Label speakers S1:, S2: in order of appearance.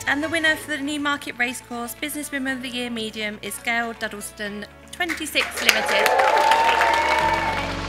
S1: And the winner for the Newmarket Racecourse Businesswoman of the Year Medium is Gail Duddleston, 26 Limited.